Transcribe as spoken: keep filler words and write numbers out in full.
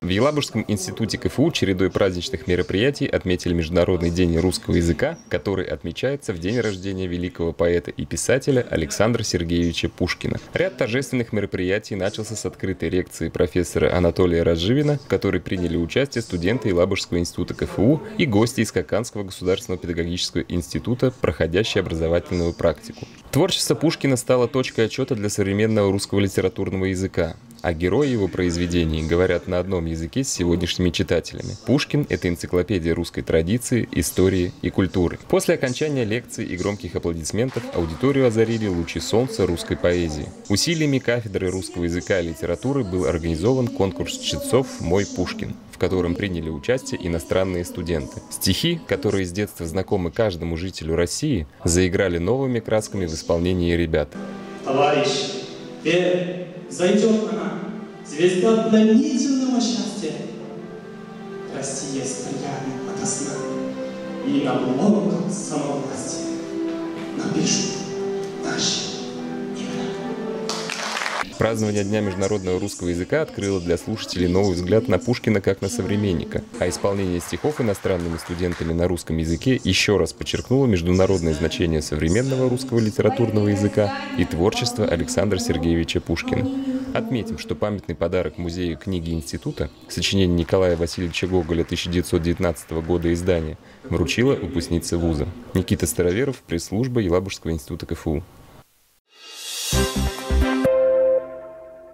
В Елабужском институте КФУ чередой праздничных мероприятий отметили Международный день русского языка, который отмечается в день рождения великого поэта и писателя Александра Сергеевича Пушкина. Ряд торжественных мероприятий начался с открытой лекции профессора Анатолия Разживина, в которой приняли участие студенты Елабужского института КФУ и гости из Каканского государственного педагогического института, проходящие образовательную практику. Творчество Пушкина стало точкой отчета для современного русского литературного языка, а герои его произведений говорят на одном языке с сегодняшними читателями. Пушкин – это энциклопедия русской традиции, истории и культуры. После окончания лекции и громких аплодисментов аудиторию озарили лучи солнца русской поэзии. Усилиями кафедры русского языка и литературы был организован конкурс чтецов «Мой Пушкин», в котором приняли участие иностранные студенты. Стихи, которые с детства знакомы каждому жителю России, заиграли новыми красками в исполнении ребят. Товарищи, зайдет она, звезда пленительного счастья. Россия стрелянет ото сна, и на блоках самовластия напишут наши имена. Празднование Дня международного русского языка открыло для слушателей новый взгляд на Пушкина как на современника, а исполнение стихов иностранными студентами на русском языке еще раз подчеркнуло международное значение современного русского литературного языка и творчества Александра Сергеевича Пушкина. Отметим, что памятный подарок Музею книги института, сочинение Николая Васильевича Гоголя тысяча девятьсот девятнадцатого года издания, вручила выпускница вуза. Никита Староверов, пресс-служба Елабужского института КФУ.